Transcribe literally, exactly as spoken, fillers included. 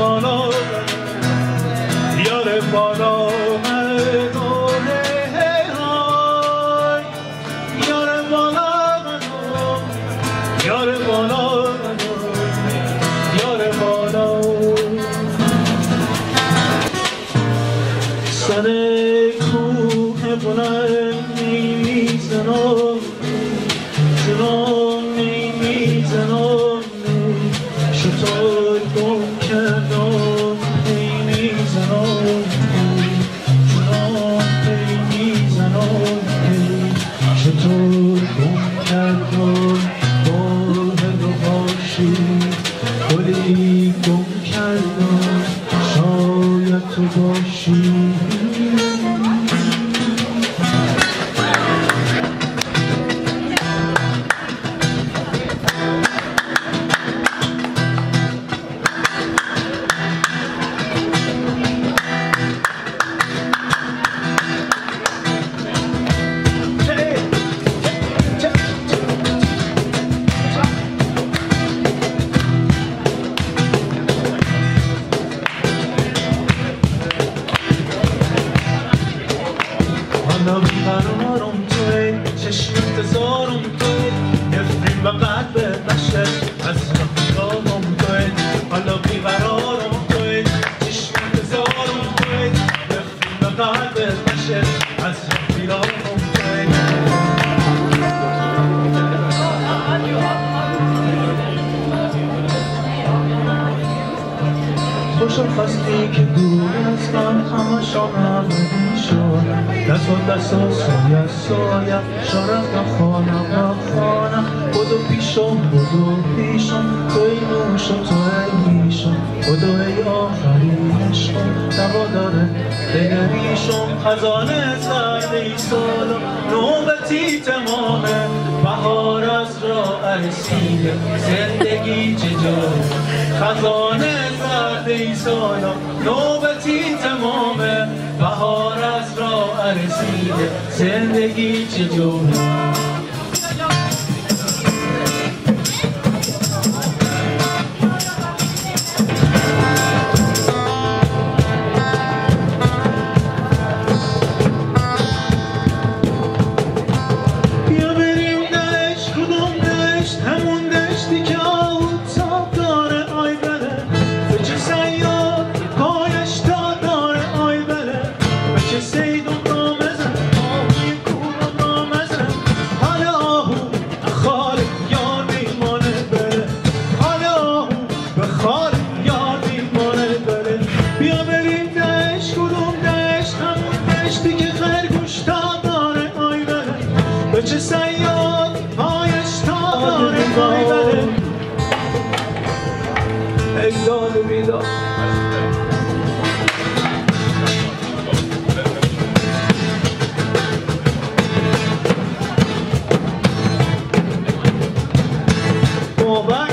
بالا یار بالا یار بالا یار بالا یار بالا سر کوه بلند میزنم جنون میزنم شطور گم کردم میزنم جنون میزنم شطور گم کردم باهل و باشی گلی گم کردم شاید تو باشی حالا بیقرارم توی چشم انتظارم توی نفرین و قلب بشر از رفتارم توی حالا بیقرارم توی چشم انتظارم توی نفرین و قلب بشر از رفتارم توی خوشم فصلی که دور از من همه شامم شد دست و دست و سایه سایه شارم نخوانم نخوانم بودو پیشم بودو پیشم توی نوشم توی میشم بودو ای آخرین عشقم دوا داره دگریشم خزانه سرد ای سالا نوبتی تمامه بهار از راه رسیده زندگی چه جای خزانه سرد ای سالا نوبتی تمامه بهار از راه رسیده زندگی چه جای چه سیاد پایش تا داره پای بره ای داد و بیداد بابا